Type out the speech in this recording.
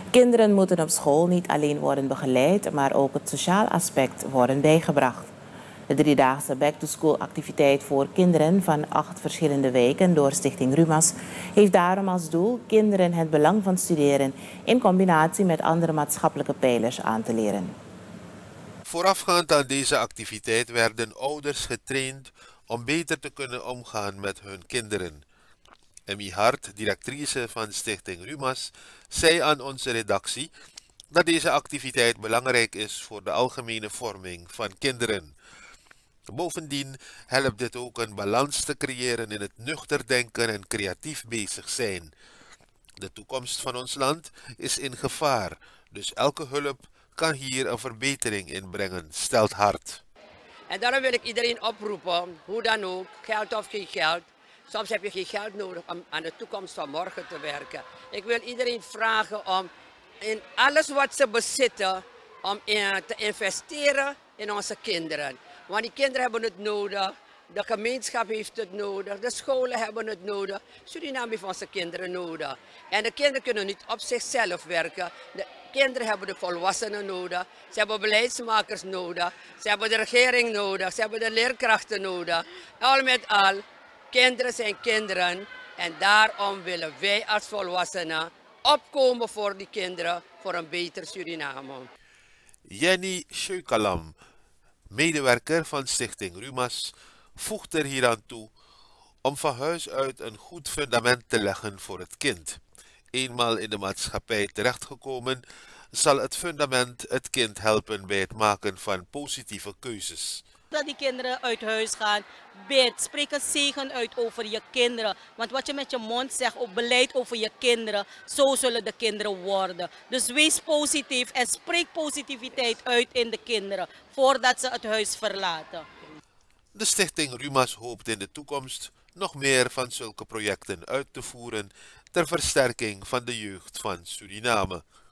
Kinderen moeten op school niet alleen worden begeleid, maar ook het sociaal aspect worden bijgebracht. De driedaagse back-to-school activiteit voor kinderen van 8 verschillende wijken door Stichting RUMAS heeft daarom als doel kinderen het belang van studeren in combinatie met andere maatschappelijke pijlers aan te leren. Voorafgaand aan deze activiteit werden ouders getraind om beter te kunnen omgaan met hun kinderen. Emmy Hart, directrice van Stichting RUMAS, zei aan onze redactie dat deze activiteit belangrijk is voor de algemene vorming van kinderen. Bovendien helpt dit ook een balans te creëren in het nuchter denken en creatief bezig zijn. De toekomst van ons land is in gevaar, dus elke hulp kan hier een verbetering in brengen, stelt Hart. En daarom wil ik iedereen oproepen, hoe dan ook, geld of geen geld. Soms heb je geen geld nodig om aan de toekomst van morgen te werken. Ik wil iedereen vragen om in alles wat ze bezitten, om te investeren in onze kinderen. Want die kinderen hebben het nodig, de gemeenschap heeft het nodig, de scholen hebben het nodig. Suriname heeft onze kinderen nodig. En de kinderen kunnen niet op zichzelf werken. De kinderen hebben de volwassenen nodig, ze hebben beleidsmakers nodig, ze hebben de regering nodig, ze hebben de leerkrachten nodig. Al met al, kinderen zijn kinderen en daarom willen wij als volwassenen opkomen voor die kinderen, voor een beter Suriname. Jenny Scheukalam, medewerker van Stichting RUMAS, voegt er hieraan toe om van huis uit een goed fundament te leggen voor het kind. Eenmaal in de maatschappij terechtgekomen, zal het fundament het kind helpen bij het maken van positieve keuzes. Dat die kinderen uit huis gaan, bid, spreek een zegen uit over je kinderen. Want wat je met je mond zegt, op beleid over je kinderen, zo zullen de kinderen worden. Dus wees positief en spreek positiviteit uit in de kinderen, voordat ze het huis verlaten. De Stichting RUMAS hoopt in de toekomst nog meer van zulke projecten uit te voeren ter versterking van de jeugd van Suriname.